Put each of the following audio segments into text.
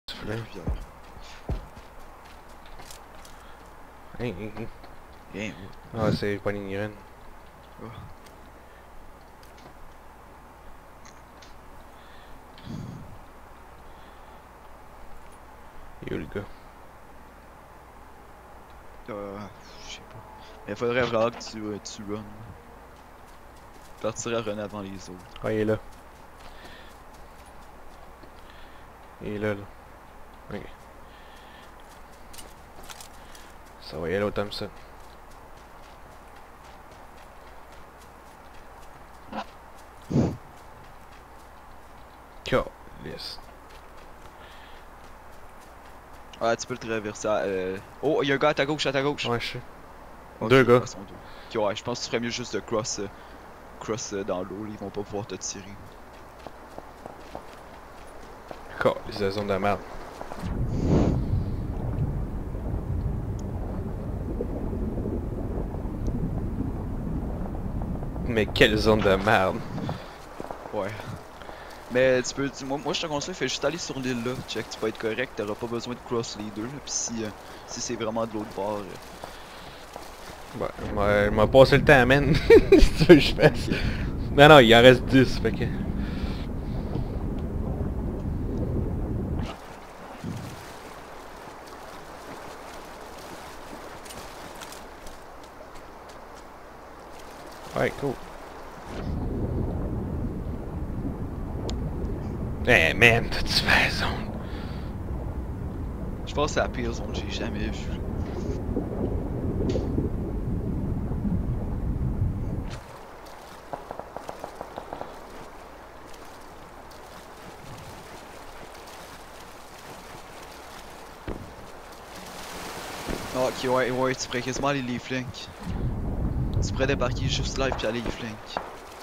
La rivière. Rien. Ah, c'est pas une graine. Oh. Il est où le gars? Je sais pas. Mais faudrait vraiment que tu run. Partir à run avant les autres. Ah, il est là. Il est là. Ok. Ça va y aller au Thompson. Calisse. Ah, tu peux le traverser. Oh, il y a un gars à ta gauche, à ta gauche. Ouais, je sais. Ok, Deux gars. ah, sont deux. Ok, ouais, je pense que tu ferais mieux juste de cross dans l'eau. Ils vont pas pouvoir te tirer. Calisse de zone de merde. Mais quelle zone de merde. Ouais. Mais tu peux, moi je te conseille, fais juste aller sur l'île là, check, tu vas être correct, t'auras pas besoin de cross les deux, là, pis si c'est vraiment de l'autre bord. Ouais, il m'a passé le temps, man. Si tu veux que je fasse. Non, il en reste 10, fait que... Ouais, cool. Eh man, t'as-tu fait la zone? Je pense que c'est la pire zone que j'ai jamais vue. Ah, ok, ouais, tu pourrais quasiment aller les flanks. Tu pourrais débarquer juste live puis aller les flanks.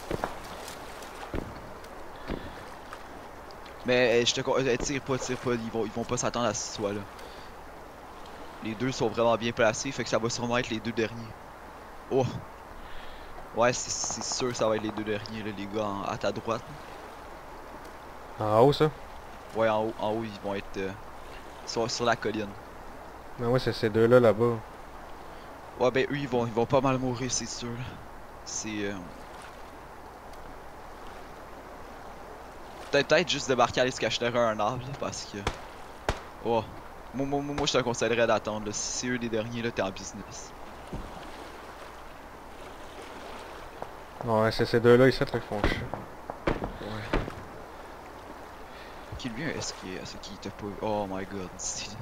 Mais je te tire pas, ils vont pas s'attendre à ce que tu sois là. Les deux sont vraiment bien placés, fait que ça va sûrement être les deux derniers. Oh! Ouais, c'est sûr que ça va être les deux derniers, là, les gars à ta droite. En haut, ça? Ouais, en haut ils vont être sur la colline. Ben ouais, c'est ces deux-là, là-bas. Ouais, ben eux ils vont pas mal mourir, c'est sûr. C'est... Peut-être juste débarquer aller se cacher derrière un arbre, là, parce que... Oh! Moi je te conseillerais d'attendre, là. Si c'est eux les derniers, là, t'es en business. Ouais, c'est ces deux-là, ici, là, qui font chier. Ouais. Qui lui, est-ce qu'il t'a pas... Oh my god, c'est...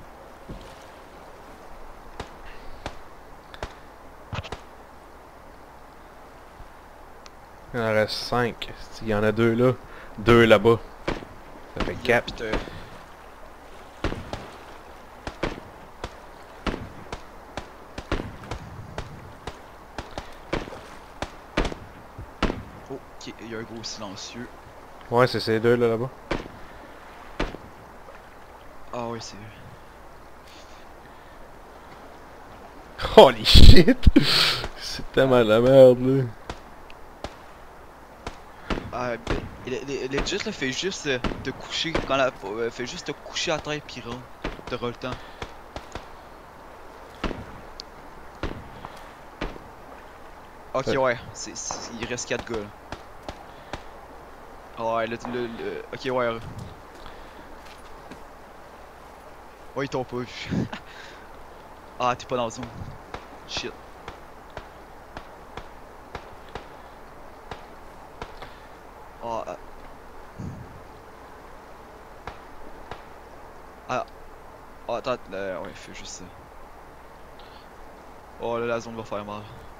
Il en reste 5. Il y en a deux là. Deux là-bas. Ça fait 4. Oh, ok, il y a un gros silencieux. Ouais, c'est ces deux là, là-bas. Ah ouais, c'est eux. Holy shit! C'est tellement de la merde, là. Ah, legit, là, fais juste te coucher quand fais juste te coucher à terre pis rentre. T'auras le temps. Ok, ouais, il reste 4 gars là. Ah ouais, ok, ouais. Ouais, ils t'ont pas vu. Ah, t'es pas dans le zone. Shit. Ah, attends, ouais, fais juste ça. Oh là, la zone va faire mal.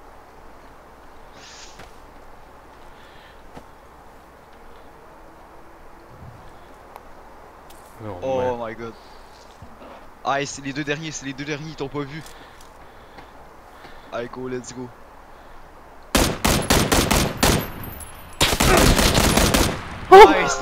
Oh my god. Ah, c'est les deux derniers, ils t'ont pas vu. Allez, go, let's go. Nice!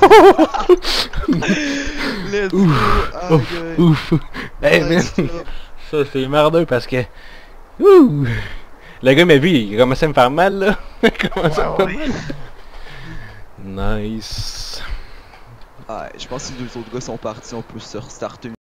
Let's go! Ouf! Hey man! Ça c'est merdeux parce que... Ouh! Le gars m'a vu, il commençait à me faire mal là! Il commençait à me faire mal! Nice! Ouais, je pense que si les deux autres gars sont partis, on peut se restarter